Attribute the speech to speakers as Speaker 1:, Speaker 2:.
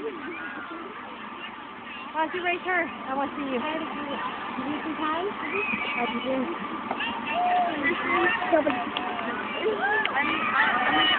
Speaker 1: Why don't you raise her? I want to see you. You need some time? How'd you do?